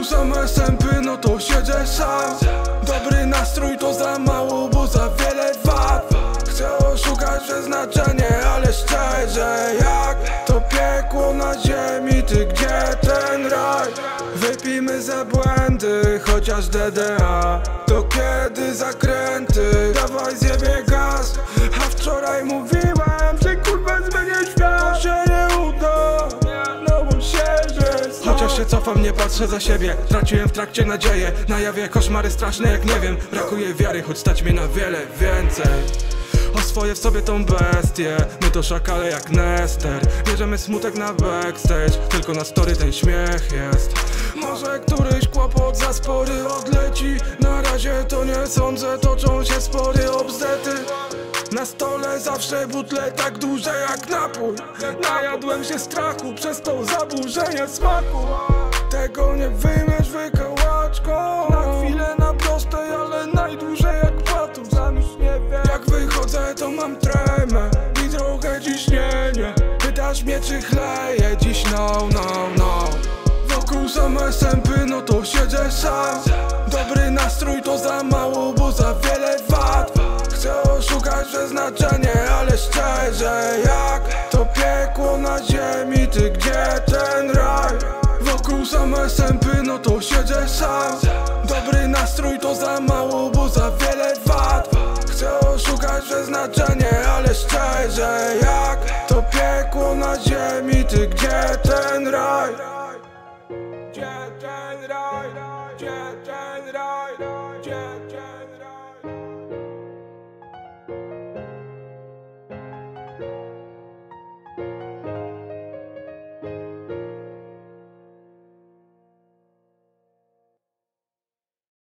Wokół same sępy, no to siedzę sam. Dobry nastrój to za mało, bo za wiele wad. Chcę oszukać przeznaczenie, ale szczerze, jak to piekło na ziemi, ty gdzie ten raj? Wypijmy za błędy, chociaż DDA. To kiedy zakręty, dawaj zjebie gaz. A wczoraj mówiłem, że kurwa zmienię świat. To się nie uda, no bo siebie. Chociaż się cofam, nie patrzę za siebie. Traciłem w trakcie nadzieję, na jawie koszmary straszne jak nie wiem. Brakuje wiary, choć stać mnie na wiele więcej. Oswoję w sobie tą bestię, my to szakale jak Nester. Bierzemy smutek na backstage, tylko na story ten śmiech jest. Może któryś kłopot za spory odleci. Na razie to nie sądzę, toczą się spory obzdety. Na stole zawsze butle tak duże jak napój. Najadłem się strachu przez to zaburzenie smaku. Tego nie wyjmiesz wykałaczką. Na chwilę na prostej, ale najdłużej jak płatu. Sam już nie wiem. Jak wychodzę to mam tremę i trochę ciśnienie. Pytasz mnie czy chleję dziś, no. Wokół same sępy, no to siedzę sam. Dobry nastrój to za mało, bo za wiele wad. Chcę oszukać przeznaczenie, ale szczerze, jak to piekło na ziemi, ty gdzie ten raj? Wokół same sępy, no to siedzę sam. Dobry nastrój to za mało, bo za wiele wad. Chcę oszukać przeznaczenie, ale szczerze, jak to piekło na ziemi, ty gdzie ten raj? Gdzie ten raj? Gdzie ten raj? Gdzie ten raj?